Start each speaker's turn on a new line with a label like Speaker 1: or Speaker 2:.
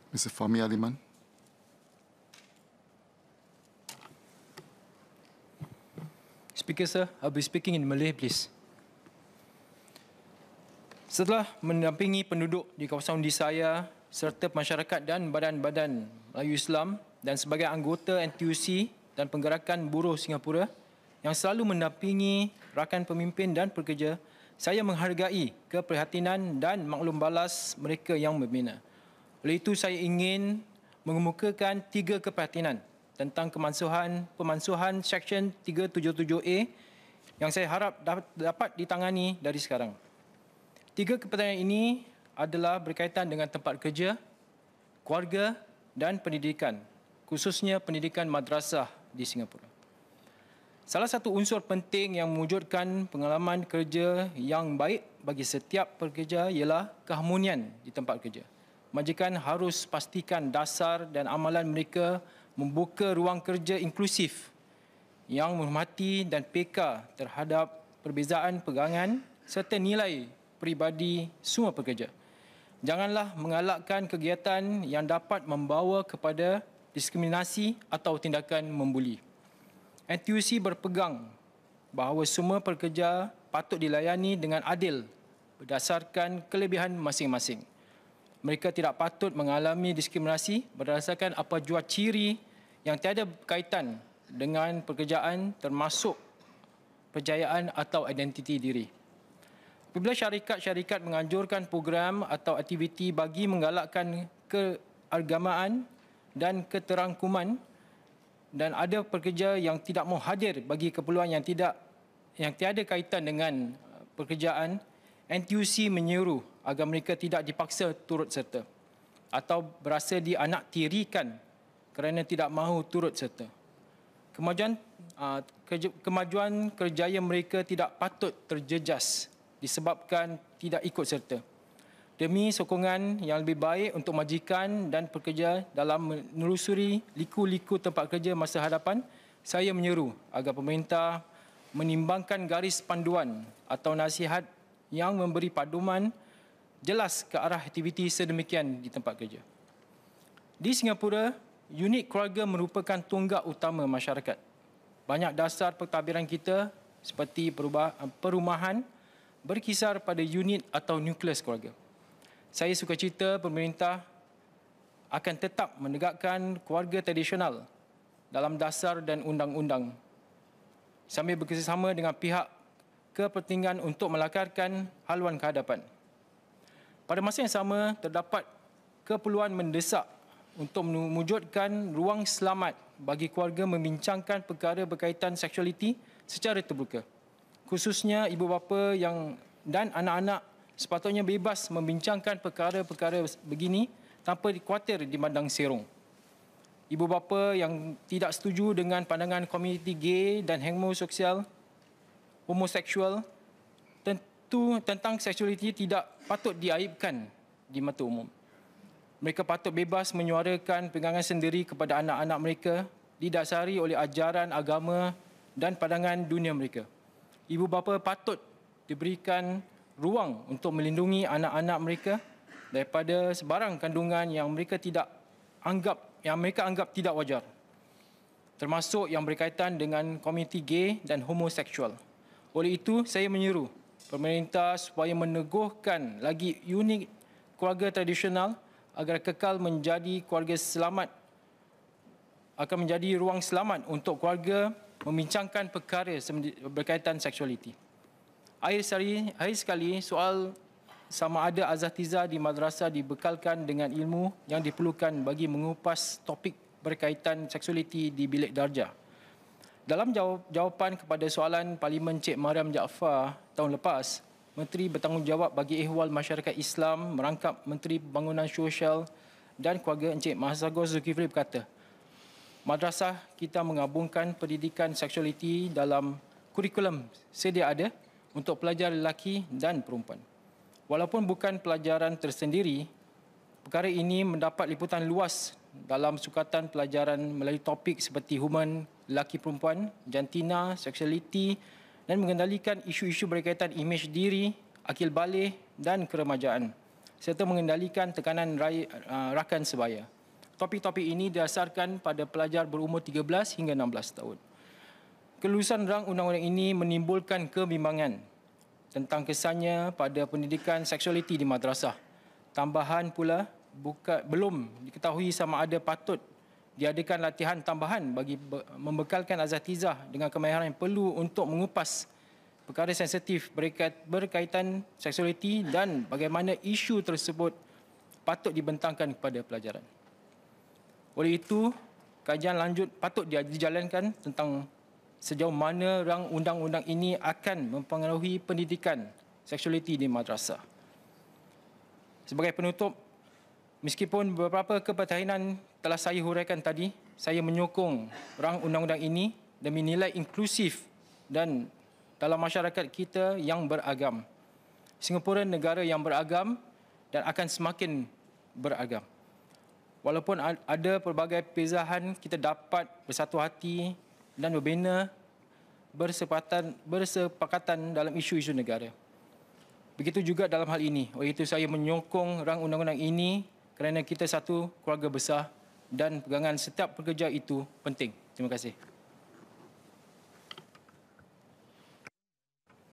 Speaker 1: Mr. Fahmi Aliman.
Speaker 2: Speaker, sir, I'll be speaking in Malay, please. Setelah mendampingi penduduk di kawasan undi saya serta masyarakat dan badan-badan Melayu Islam dan sebagai anggota NTUC dan Penggerakan Buruh Singapura yang selalu mendampingi rakan pemimpin dan pekerja, saya menghargai keprihatinan dan maklum balas mereka yang membina. Oleh itu, saya ingin mengemukakan 3 keprihatinan tentang pemansuhan Seksyen 377A yang saya harap dapat ditangani dari sekarang. 3 keprihatinan ini adalah berkaitan dengan tempat kerja, keluarga dan pendidikan, khususnya pendidikan madrasah di Singapura. Salah satu unsur penting yang mewujudkan pengalaman kerja yang baik bagi setiap pekerja ialah keharmonian di tempat kerja. Majikan harus pastikan dasar dan amalan mereka membuka ruang kerja inklusif yang menghormati dan peka terhadap perbezaan pegangan serta nilai peribadi semua pekerja. Janganlah mengalakkan kegiatan yang dapat membawa kepada diskriminasi atau tindakan membuli. NTUC berpegang bahawa semua pekerja patut dilayani dengan adil berdasarkan kelebihan masing-masing. Mereka tidak patut mengalami diskriminasi berdasarkan apa jua ciri yang tiada kaitan dengan pekerjaan termasuk perjayaan atau identiti diri. Apabila syarikat-syarikat menganjurkan program atau aktiviti bagi menggalakkan keagamaan dan keterangkuman dan ada pekerja yang tidak mahu hadir bagi keperluan yang tiada kaitan dengan pekerjaan, NTUC menyeru agar mereka tidak dipaksa turut serta atau berasa dianaktirikan kerana tidak mahu turut serta. Kemajuan kerjaya mereka tidak patut terjejas disebabkan tidak ikut serta. Demi sokongan yang lebih baik untuk majikan dan pekerja dalam menelusuri liku-liku tempat kerja masa hadapan, saya menyeru agar pemerintah menimbangkan garis panduan atau nasihat yang memberi paduman jelas ke arah aktiviti sedemikian di tempat kerja. Di Singapura, unit keluarga merupakan tonggak utama masyarakat. Banyak dasar pentadbiran kita seperti perumahan berkisar pada unit atau nukleus keluarga. Saya sukacita pemerintah akan tetap menegakkan keluarga tradisional dalam dasar dan undang-undang sambil bekerjasama dengan pihak kepentingan untuk melakarkan haluan kehadapan. Pada masa yang sama, terdapat keperluan mendesak untuk mewujudkan ruang selamat bagi keluarga membincangkan perkara berkaitan seksualiti secara terbuka. Khususnya ibu bapa dan anak-anak sepatutnya bebas membincangkan perkara-perkara begini tanpa khawatir dimandang serong. Ibu bapa yang tidak setuju dengan pandangan komuniti gay dan homoseksual tentu tentang seksualiti tidak patut diaibkan di mata umum. Mereka patut bebas menyuarakan pegangan sendiri kepada anak-anak mereka didasari oleh ajaran agama dan pandangan dunia mereka. Ibu bapa patut diberikan ruang untuk melindungi anak-anak mereka daripada sebarang kandungan yang mereka anggap tidak wajar, termasuk yang berkaitan dengan komuniti gay dan homoseksual. Oleh itu, saya menyeru pemerintah supaya meneguhkan lagi unit keluarga tradisional agar kekal menjadi keluarga selamat, akan menjadi ruang selamat untuk keluarga membincangkan perkara berkaitan seksualiti. Akhir sekali, soal sama ada asatiza di madrasah dibekalkan dengan ilmu yang diperlukan bagi mengupas topik berkaitan seksualiti di bilik darjah. Dalam jawapan kepada soalan Parlimen Cik Mariam Jaafar tahun lepas, Menteri Bertanggungjawab bagi Ehwal Masyarakat Islam merangkap Menteri Pembangunan Sosial dan Keluarga Encik Mahsagur Zulkifli berkata, madrasah kita menggabungkan pendidikan seksualiti dalam kurikulum sedia ada untuk pelajar lelaki dan perempuan. Walaupun bukan pelajaran tersendiri, perkara ini mendapat liputan luas dalam sukatan pelajaran melalui topik seperti human, lelaki perempuan, jantina, seksualiti dan mengendalikan isu-isu berkaitan imej diri, akil balih dan keremajaan. serta mengendalikan tekanan rakan sebaya. Topik-topik ini didasarkan pada pelajar berumur 13 hingga 16 tahun. Kelulusan rang undang-undang ini menimbulkan kebimbangan tentang kesannya pada pendidikan seksualiti di madrasah. Tambahan pula, belum diketahui sama ada patut diadakan latihan tambahan bagi membekalkan asatizah dengan kemahiran yang perlu untuk mengupas perkara sensitif berkaitan seksualiti dan bagaimana isu tersebut patut dibentangkan kepada pelajaran. Oleh itu, kajian lanjut patut dijalankan tentang sejauh mana rang undang-undang ini akan mempengaruhi pendidikan seksualiti di madrasah. Sebagai penutup, meskipun beberapa kepertahanan telah saya huraikan tadi, saya menyokong rang undang-undang ini demi nilai inklusif dan dalam masyarakat kita yang beragam. Singapura negara yang beragam dan akan semakin beragam. Walaupun ada pelbagai perbezaan, kita dapat bersatu hati dan berbina bersepakatan dalam isu-isu negara. Begitu juga dalam hal ini. Oleh itu saya menyokong rang undang-undang ini kerana kita satu keluarga besar dan pegangan setiap pekerja itu penting. Terima kasih.